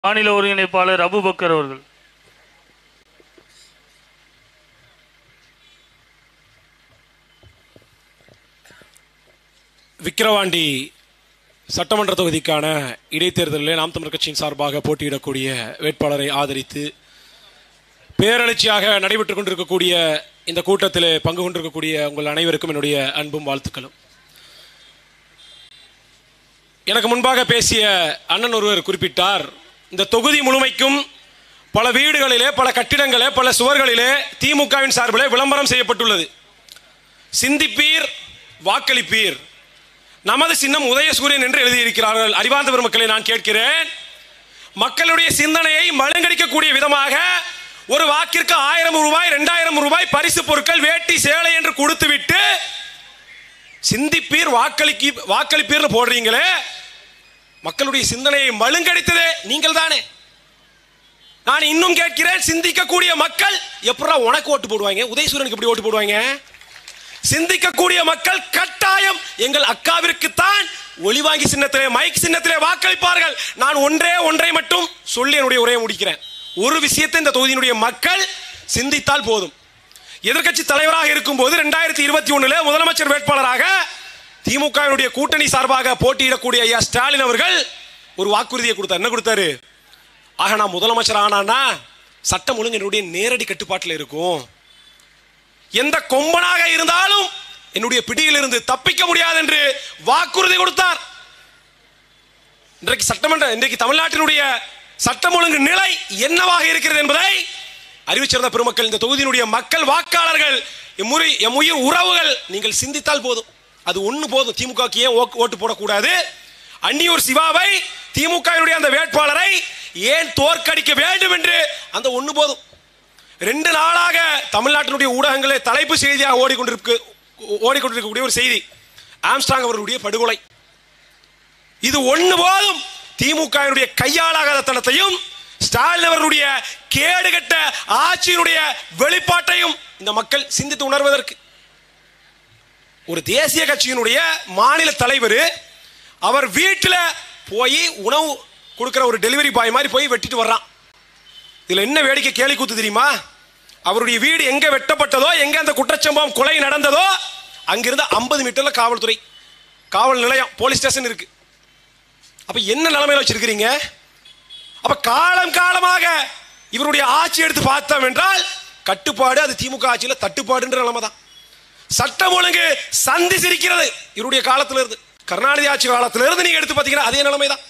மாநில ஒருங்கிணைப்பாளர் அபுபக்கர் அவர்கள். விக்கிரவாண்டி சட்டமன்ற தொகுதிக்கான இடைத்தேர்தலில் நாம் தமிழர் கட்சியின் சார்பாக போட்டியிடக்கூடிய வேட்பாளரை ஆதரித்து பேரெழுச்சியாக நடைபெற்றுக் கொண்டிருக்கக்கூடிய இந்த கூட்டத்தில் பங்கு கொண்டிருக்கக்கூடிய உங்கள் அனைவருக்கும் என்னுடைய அன்பும் வாழ்த்துக்களும். எனக்கு முன்பாக பேசிய அண்ணன் ஒருவர் குறிப்பிட்டார், இந்த தொகுதி முழுமைக்கும் பல வீடுகளிலே, பல கட்டிடங்களே, பல சுவர்களிலே திமுகவின் சார்பிலே விளம்பரம் செய்யப்பட்டுள்ளது. சிந்திப்பீர், வாக்களிப்பீர், நமது சின்னம் உதயசூரியன் என்று எழுதியிருக்கிறார்கள். அறிவார்ந்த பெருமக்களை நான் கேட்கிறேன், மக்களுடைய சிந்தனையை மழுங்கடிக்கக்கூடிய விதமாக ஒரு வாக்கிற்கு 1000 ரூபாய் 2000 ரூபாய் பரிசு பொருட்கள், வேட்டி சேலை என்று கொடுத்துவிட்டு சிந்திப்பீர் வாக்களிப்பீர் போடுறீங்களே, மக்களுடைய சிந்தனையை மழுங்கடித்ததே நீங்கள் தானே. நான் இன்னும் கேட்கிறேன், சிந்திக்கக்கூடிய மக்கள் எப்படா உனக்கு ஓட்டு போடுவாங்க, உதயசூரியனுக்கு எப்படி ஓட்டு போடுவாங்க? சிந்திக்கக்கூடிய மக்கள் கட்டாயம் எங்கள் அக்காவிற்குத்தான் ஒளிவாங்கி சின்னத்திலே, மைக் சின்னத்திலே வாக்களிப்பார்கள். நான் ஒன்றை மட்டும் சொல்லி என்னுடைய உரையை முடிக்கிறேன். ஒரு விஷயத்தை இந்த தொகுதியினுடைய மக்கள் சிந்தித்தால் போதும். எதிர்க்கட்சி தலைவராக இருக்கும் போது 2021 முதலமைச்சர் வேட்பாளராக திமுகவினுடைய கூட்டணி சார்பாக போட்டியிடக்கூடிய ஐயா ஸ்டாலின் அவர்கள் ஒரு வாக்குறுதியை கொடுத்தார். என்ன கொடுத்தாரு? ஆக நான் முதலமைச்சர் ஆனானா சட்டம் ஒழுங்கு என்னுடைய நேரடி கட்டுப்பாட்டில் இருக்கும், எந்த கொம்பனாக இருந்தாலும் என்னுடைய பிடியிலிருந்து தப்பிக்க முடியாது என்று வாக்குறுதி கொடுத்தார். இன்றைக்கு தமிழ்நாட்டினுடைய சட்டம் ஒழுங்கு நிலை என்னவாக இருக்கிறது என்பதை அறிவிச்சிருந்த பெருமக்கள், இந்த தொகுதியினுடைய மக்கள், வாக்காளர்கள், எம் உயிர் உறவுகள், நீங்கள் சிந்தித்தால் போதும். அது ஒண்ணு போதும். திமுகக்கு ஏன் ஓட்டு போடக்கூடாது? அன்னியூர் சிவாவை, திமுகவினுடைய அந்த வேட்பாளரை ஏன் தோற்கடிக்க வேண்டும் என்று அந்த ஒண்ணு போதும். 2 நாளாக தமிழ்நாட்டினுடைய ஊடகங்களில் தலைப்பு செய்தியாக ஓடிக்கொண்டிருக்கக்கூடிய ஒரு செய்தி, ஆம்ஸ்ட்ராங் அவர்களுடைய படுகொலை. இது ஒண்ணு போதும். திமுகவினுடைய கையாளாகாத தனத்தையும் ஸ்டாலின் அவர்களுடைய கேடுகட்ட ஆட்சியினுடைய வெளிப்பாட்டையும் இந்த மக்கள் சிந்தித்து உணர்வதற்கு. ஒரு தேசிய கட்சியினுடைய மாநில தலைவர் அவர் வீட்டில் போய் உணவு கொடுக்கிற ஒரு டெலிவரி பாய் மாதிரி போய் வெட்டிட்டு வர்றான். இதுல என்ன வேடிக்கை, கேலி கூத்து தெரியுமா? அவருடைய வீடு எங்க வெட்டப்பட்டதோ, எங்க அந்த குற்றச்சம்பவம் கொலை நடந்ததோ, அங்கிருந்து 50 மீட்டர்ல காவல்துறை, காவல் நிலையம், போலீஸ் ஸ்டேஷன் இருக்கு. அப்ப என்ன நிலைமையில வச்சிருக்கிறீங்க? அப்ப காலம் காலமாக இவருடைய ஆட்சி எடுத்து பார்த்தோம் என்றால் கட்டுப்பாடு, அது திமுக ஆட்சியில தட்டுப்பாடுன்ற நிலைமை தான். சட்டம் ஒழுங்கு சந்தி சிரிக்கிறது. இவருடைய காலத்துல இருந்து, கருணாநிதி ஆட்சி காலத்துல இருந்து நீங்க எடுத்து பார்த்தீங்கன்னா அதே நிலைமை தான்.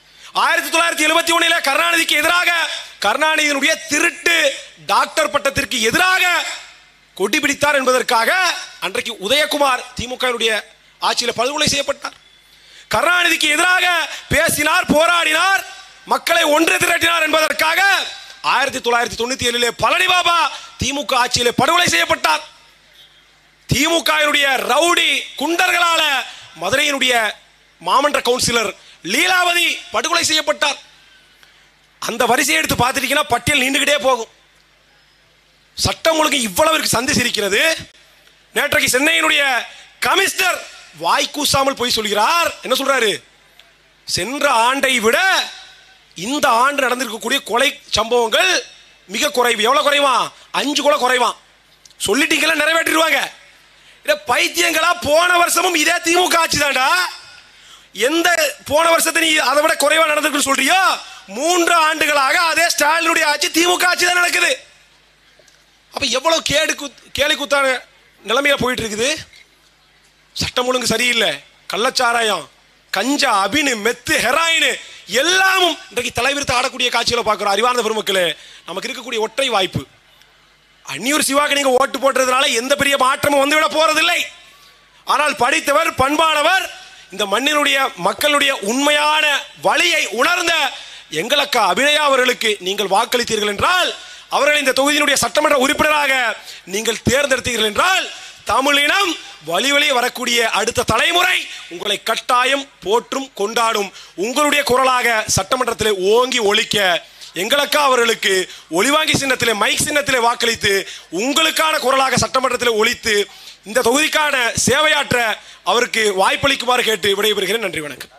1971 கருணாநிதிக்கு எதிராக, கருணாநிதியினுடைய திருட்டு டாக்டர் பட்டத்திற்கு எதிராக கொடி பிடித்தார் என்பதற்காக அன்றைக்கு உதயகுமார் திமுகவினுடைய ஆட்சியில படுகொலை செய்யப்பட்டார். கருணாநிதிக்கு எதிராக பேசினார், போராடினார், மக்களை ஒன்று திரட்டினார் என்பதற்காக 1997 பழனி பாபா திமுக ஆட்சியிலே படுகொலை செய்யப்பட்டார். திமுகவினுடைய ரவுடி குண்டர்களால மதுரையினுடைய மாமன்ற கவுன்சிலர் லீலாவதி படுகொலை செய்யப்பட்டார். அந்த வரிசையை எடுத்து பார்த்துட்டீங்கன்னா பட்டியல் நீண்டுகிட்டே போகும். சட்டம் ஒழுங்கு இவ்வளவு சந்தி சிரிக்கிறது. நேற்றைக்கு சென்னையினுடைய கமிஷனர் வாய்க்கூசாமல் போய் சொல்கிறார். என்ன சொல்றாரு? சென்ற ஆண்டை விட இந்த ஆண்டு நடந்திருக்கக்கூடிய கொலை சம்பவங்கள் மிக குறைவு. எவ்வளவு குறைவா? 5 கூட குறைவா. சொல்லிட்டீங்களா, நிறைவேற்றிடுவாங்க. பைத்தியங்களா? போன வருஷமும் இதே திமுக ஆட்சி தான்டா. எந்த போன வருஷத்தை நீ அதை விட குறைவா நடந்திருக்குன்னு சொல்றியோ, 3 ஆண்டுகளாக அதே ஸ்டாலினுடைய ஆட்சி, திமுக ஆட்சி தான் நடக்குது. அப்ப எவ்வளவு கேலி குத்தான நிலைமையில போயிட்டு இருக்குது. சட்டம் ஒழுங்கு சரியில்லை. கள்ளச்சாராயம், கஞ்சா, அபினு, மெத்து, ஹெராயின் எல்லாமும் இன்றைக்கு தலைவிரித்து ஆடக்கூடிய காட்சிகளை பார்க்கிறோம். அறிவார்ந்த பெருமக்களே, நமக்கு இருக்கக்கூடிய ஒற்றை வாய்ப்பு, அன்னியூர் சிவாக்கு நீங்க ஓட்டு போட்டதுனால எந்த பெரிய மாற்றமும் வந்துவிட போறதில்லை. ஆனால் படித்தவர், பண்பானவர், இந்த மண்ணினுடைய மக்களுடைய உண்மையான வழியை உணர்ந்த எங்களக்கா அபிநயா அவர்களுக்கு நீங்கள் வாக்களித்தீர்கள் என்றால், அவர்கள் இந்த தொகுதியினுடைய சட்டமன்ற உறுப்பினராக நீங்கள் தேர்ந்தெடுத்தீர்கள் என்றால், தமிழினம் வழி வரக்கூடிய அடுத்த தலைமுறை உங்களை கட்டாயம் போற்றும், கொண்டாடும். உங்களுடைய குரலாக சட்டமன்றத்திலே ஓங்கி ஒலிக்க எங்களக்கா அவர்களுக்கு ஒளிவாங்கி சின்னத்திலே, மைக் சின்னத்திலே வாக்களித்து உங்களுக்கான குரலாக சட்டமன்றத்திலே ஒலித்து இந்த தொகுதிக்கான சேவையாற்ற அவருக்கு வாய்ப்பளிக்குமாறு கேட்டு விடைபெறுகிறேன். நன்றி, வணக்கம்.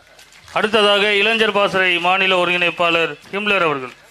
அடுத்ததாக இளைஞர் பாசறை மாநில ஒருங்கிணைப்பாளர் ஹிம்லர் அவர்கள்.